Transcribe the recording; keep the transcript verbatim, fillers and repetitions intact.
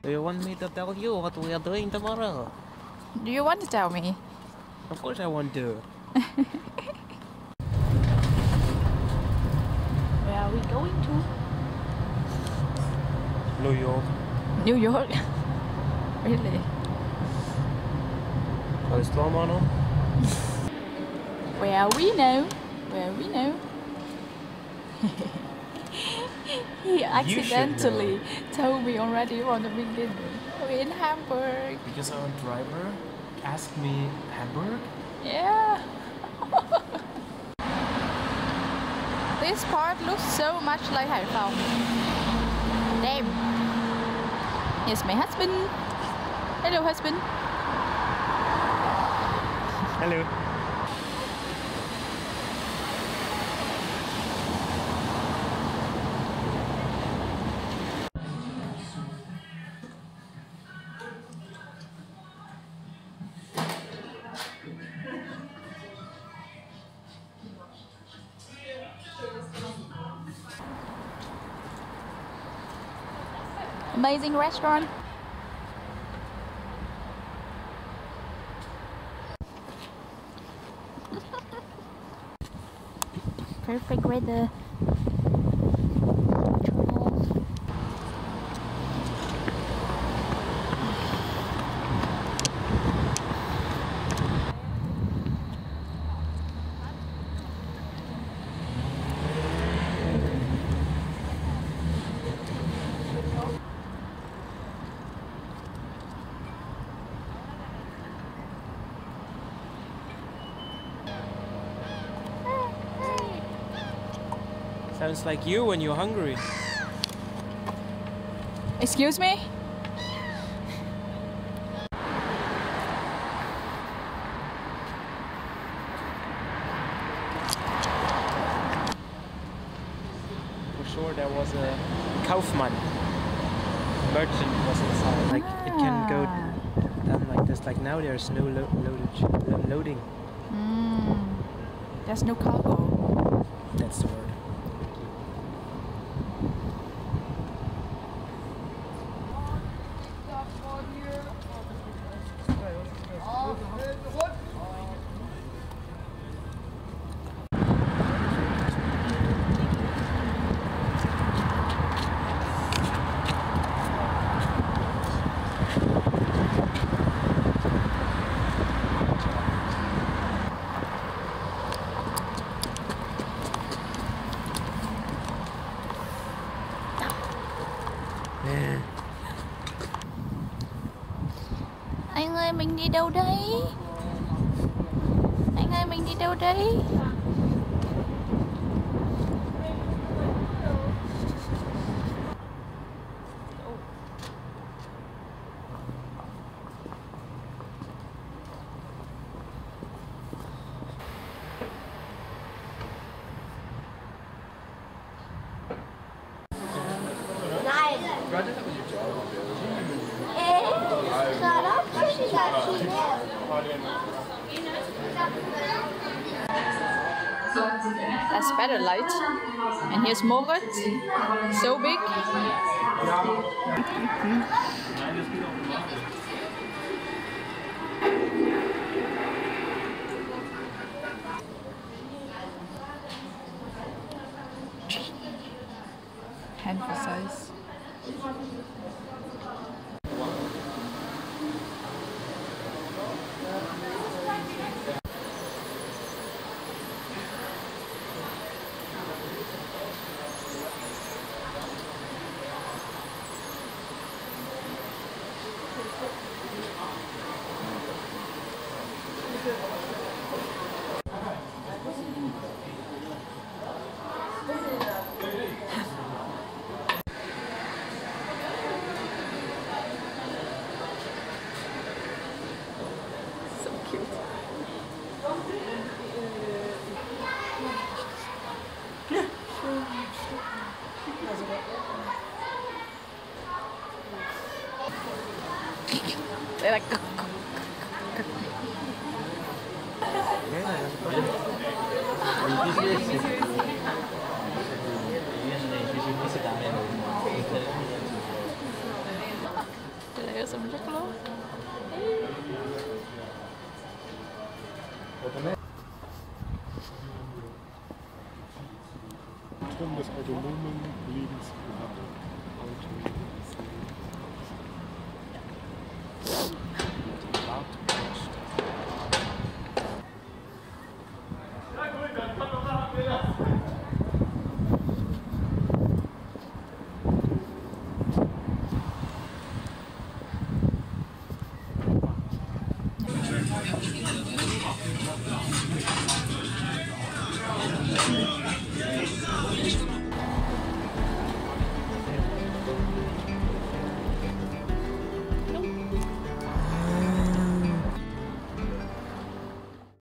Do you want me to tell you what we are doing tomorrow? Do you want to tell me? Of course I want to. Where are we going to? New York. New York? Really? Har du strålman om? Where we know? Where we know? He accidentally told me already from the beginning. We're in Hamburg. Because our driver asked me Hamburg? Yeah. This part looks so much like Haiphong. Damn. Here's my husband. Hello, husband. Hello. Amazing restaurant. Perfect weather. Sounds like you when you're hungry. Excuse me? For sure there was a Kaufmann merchant was inside. Like it can go down like this. Like now there's no lo loadage, lo loading. Mm. There's no cargo. That's the word. Anh ơi, mình đi đâu đấy? Anh ơi, mình đi đâu đấy? That's better light. And here's Moritz. So big. Hand for size. Zentrum des autonomen Lebensgrades. Thank you.